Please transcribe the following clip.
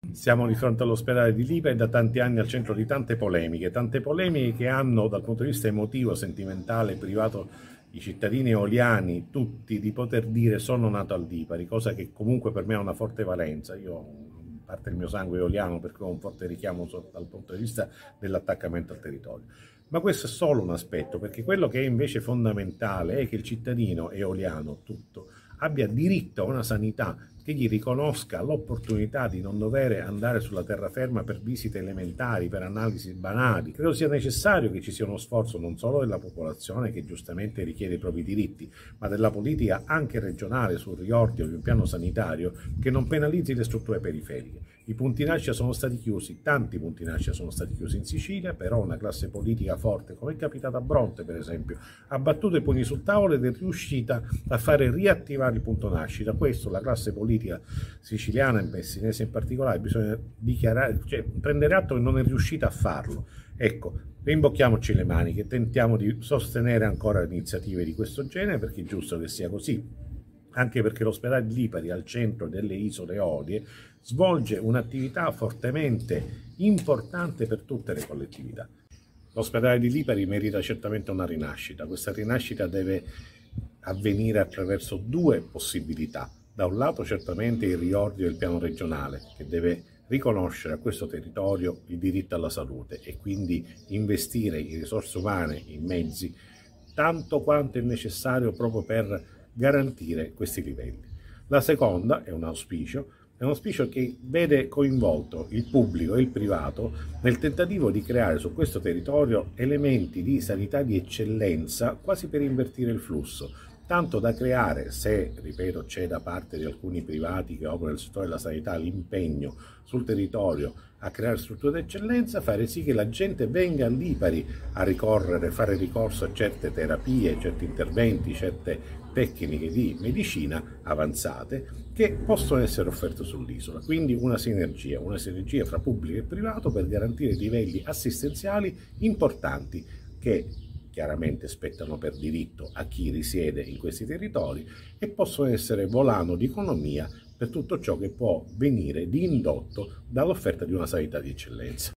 Siamo di fronte all'ospedale di Lipari da tanti anni al centro di tante polemiche che hanno dal punto di vista emotivo, sentimentale, privato i cittadini eoliani, tutti, di poter dire sono nato a Lipari, cosa che comunque per me ha una forte valenza. Io, a parte il mio sangue eoliano, per cui ho un forte richiamo dal punto di vista dell'attaccamento al territorio. Ma questo è solo un aspetto, perché quello che è invece fondamentale è che il cittadino eoliano, tutto, abbia diritto a una sanità che gli riconosca l'opportunità di non dover andare sulla terraferma per visite elementari, per analisi banali. Credo sia necessario che ci sia uno sforzo non solo della popolazione che giustamente richiede i propri diritti, ma della politica anche regionale sul riordino di un piano sanitario che non penalizzi le strutture periferiche. I punti nascita sono stati chiusi, tanti punti nascita sono stati chiusi in Sicilia, però una classe politica forte, come è capitato a Bronte per esempio, ha battuto i pugni sul tavolo ed è riuscita a fare riattivare il punto nascita. Questo la classe politica siciliana e messinese in particolare bisogna dichiarare, cioè prendere atto che non è riuscita a farlo. Ecco, rimbocchiamoci le maniche, tentiamo di sostenere ancora iniziative di questo genere perché è giusto che sia così, anche perché l'ospedale di Lipari, al centro delle isole Eolie, svolge un'attività fortemente importante per tutte le collettività. L'ospedale di Lipari merita certamente una rinascita. Questa rinascita deve avvenire attraverso due possibilità. Da un lato certamente il riordino del piano regionale, che deve riconoscere a questo territorio il diritto alla salute e quindi investire in risorse umane, in mezzi, tanto quanto è necessario proprio per garantire questi livelli. La seconda è un auspicio che vede coinvolto il pubblico e il privato nel tentativo di creare su questo territorio elementi di sanità di eccellenza quasi per invertire il flusso, tanto da creare, se, ripeto, c'è da parte di alcuni privati che operano nel settore della sanità l'impegno sul territorio a creare strutture d'eccellenza, fare sì che la gente venga a Lipari a fare ricorso a certe terapie, certi interventi, certe tecniche di medicina avanzate che possono essere offerte sull'isola. Quindi una sinergia fra pubblico e privato per garantire livelli assistenziali importanti che chiaramente spettano per diritto a chi risiede in questi territori e possono essere volano di economia per tutto ciò che può venire di indotto dall'offerta di una sanità di eccellenza.